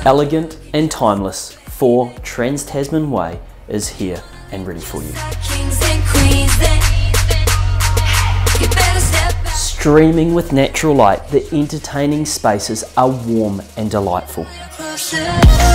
Elegant and timeless, 4 Trans-Tasman Way is here and ready for you. Streaming with natural light, the entertaining spaces are warm and delightful.